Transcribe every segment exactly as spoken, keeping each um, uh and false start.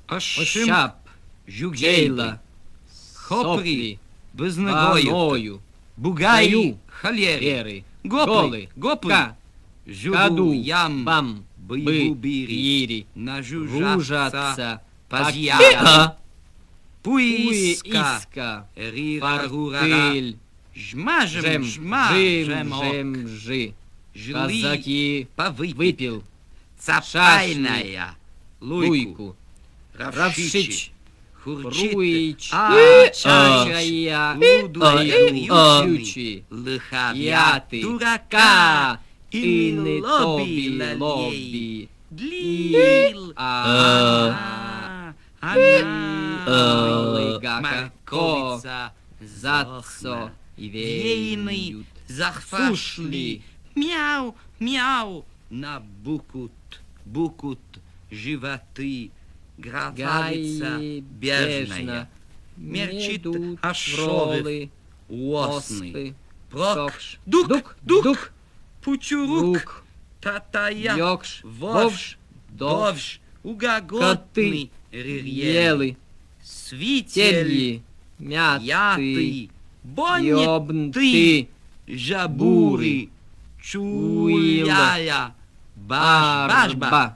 Ощап, Жугейла, Хопри, Безногою, Баною, Бугаю, Халери, Еры, Гопли, Голы, Гопли, Ка, Жугу, Каду, Ям, Бам, Быбубири, Ири, Нажужаться, Ружаться, Пазья, Пакья, Пуиска, Пуиска, Рира, Рурара, Фортель, Жмажем, Жем, Жма, Жим, Жемок, Жем, Жи, Жли, Казаки, Повыпил, выпил, Цапайная, Луйку, Луйку, Равшич, Равшич, Хурчит, Руич, А, Чая, Лудой, Ключи, Лыхавя, Яты, Дурака, Ка, Ины, Ины, Лоби, Тоби, Лолей, Лоби, Длил, А, А, Она, Лыгака, Ко, Марковица, Зацо, Ейный, Ивеют, Захфашли, Мяу, Мяу, на Букут, Букут, животы, Графалица, Гаи, бежная, Мерчит Медут, Ашовев, Вролы, Осный, Оспы, Прок, Сокш, Дук, Дук, Дук, Дук, Пучурук, Рук, Татая, Йокш, Вовш, Вовш, Довш, Довш, Угогодный, Рирьель, Елы, Свитель, Тельи, Мяты, Яты, Бонни, Ёбнты, Жабури, Чуяя, Баш, Башба, Арба,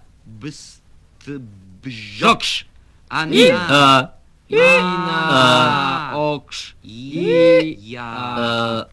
Бстбжокш, И, Она, Ина, Окш, И, Я, А,